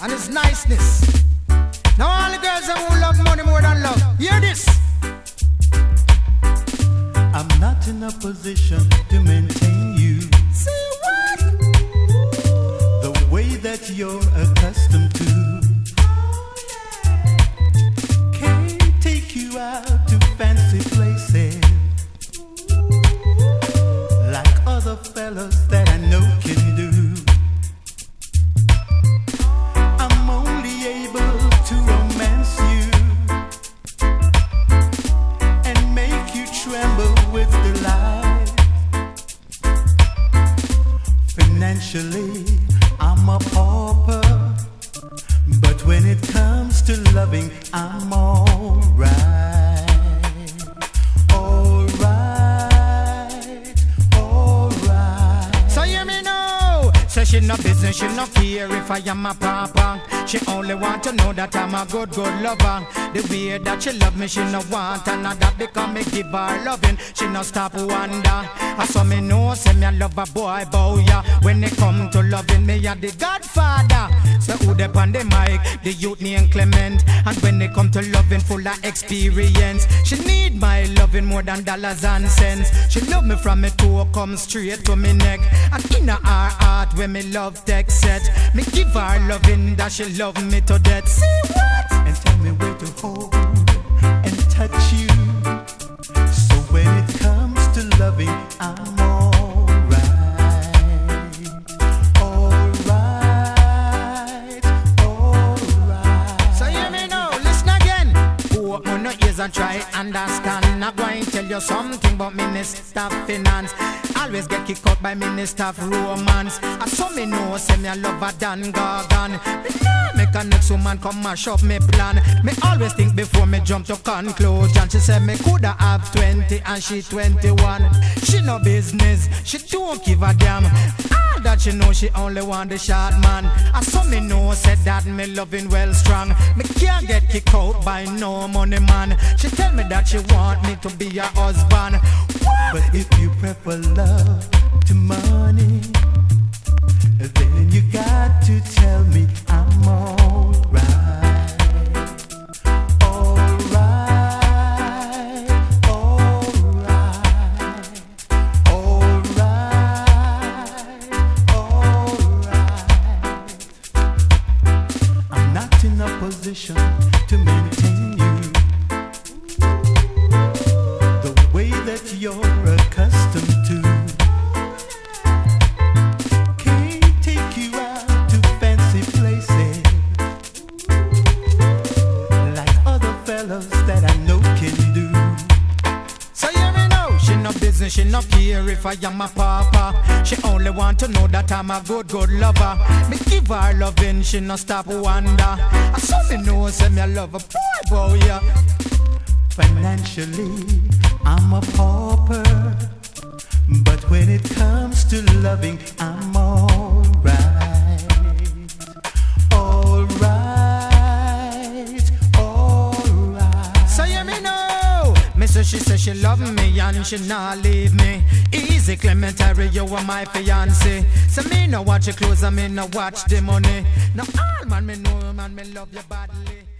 and his niceness. Now all the girls who love money more than love, hear this. I'm not in a position to maintain you. Say what? The way that you're accustomed to. Can't take you out to fancy places like other fellas that I know can do. I'm only able to romance you and make you tremble with delight. Financially, I'm a pauper, but when it comes to loving, I'm alright. She no business, she no care if I am a papa. She only want to know that I'm a good lover. The way that she love me, she no want another because me give her loving. She no stop wonder. I saw me know, say me I love a boy, yeah. When it come to loving me, you're the godfather. So who dey on the mic? The youth named Clement. And when they come to loving, full of experience. She need my loving more than dollars and cents. She love me from me toe, come straight to me neck. And in her heart, when me love text set, me give her loving that she love me to death. See what? And tell me where to hold and touch you. So when it comes to loving, I'm alright. Alright, alright. So hear me now, listen again. Open your ears and try understand. I'm going to tell you something about Minister of Finance. Always get kicked out by Minister of Romance. I saw me know, say me I love her than Gargan. Me nah make a next woman come mash up me plan. Me always think before me jump to conclusion. She said me coulda have 20 and she 21. She no business, she don't give a damn. All that she know, she only want the short man. I saw me know, said that me loving well strong. Me can't get kicked out by no money man. She tell me that she want me to be her husband. What? But if you prefer love to money, then you got to tell me I'm alright. Alright, alright, alright, alright. I'm not in a position to maintain you the way that you're accustomed to. Can't take you out to fancy places like other fellas that I know can do. So hear me now, she no business, she no care if I am a papa. She only want to know that I'm a good lover. Me give her loving, she no stop wonder. I saw me know, say me I love a boy, yeah. Financially, I'm a pauper, but when it comes to loving, I'm alright. Alright, alright. So hear me now, me say she say she love me and she not leave me. Easy Clement, Irie, you are my fiancé. So me no watch your clothes and me no watch the money. Now all man me know, man me love you badly.